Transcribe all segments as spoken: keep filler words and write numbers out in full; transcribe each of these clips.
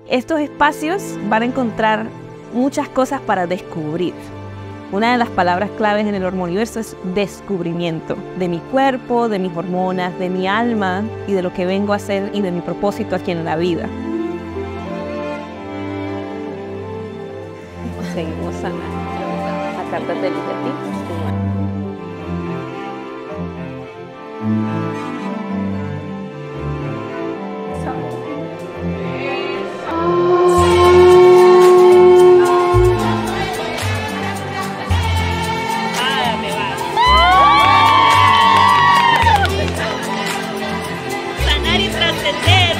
Estos espacios van a encontrar muchas cosas para descubrir. Una de las palabras claves en el Hormoniverso es descubrimiento de mi cuerpo, de mis hormonas, de mi alma y de lo que vengo a hacer y de mi propósito aquí en la vida. Seguimos sanando. La carta de ti. Sanar y trascender.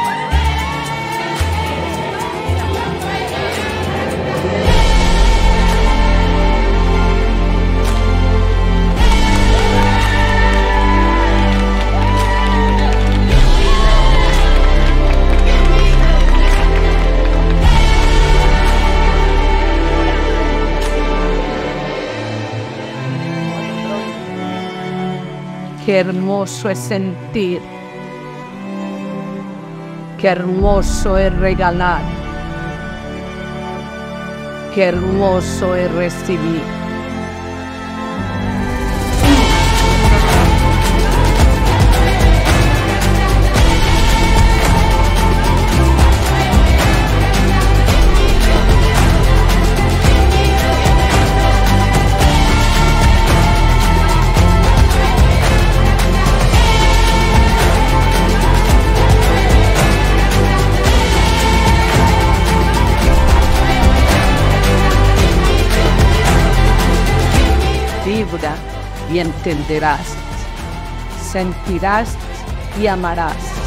Qué hermoso es sentir, qué hermoso es regalar, qué hermoso es recibir. Vibra y entenderás, sentirás y amarás.